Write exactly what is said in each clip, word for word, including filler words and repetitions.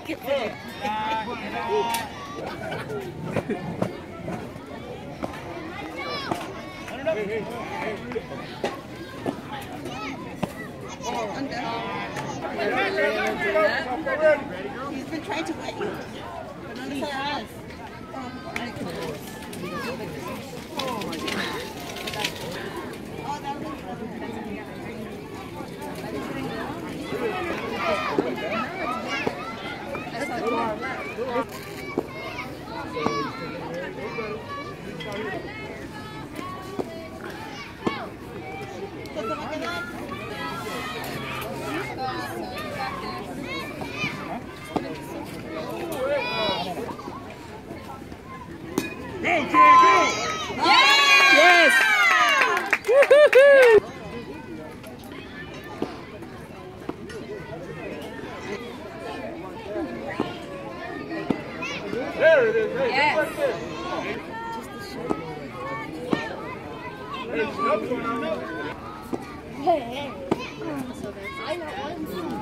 Get it. He's been trying to wet you. He has. Go, kid, go! Yes! There it is. Hey, Yes. right there. Hey, what's going on now? Hey, hey. I know one.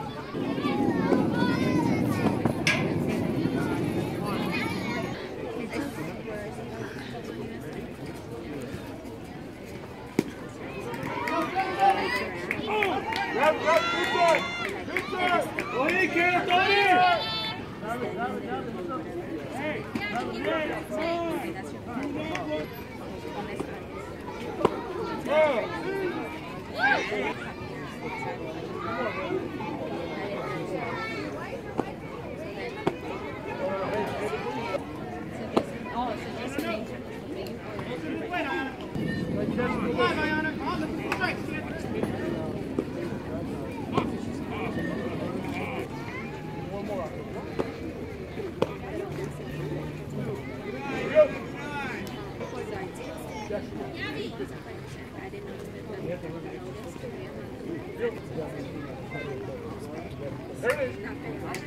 Grab, grab, good side. Good side. Go ahead, kid. Go ahead. Hey, There it is.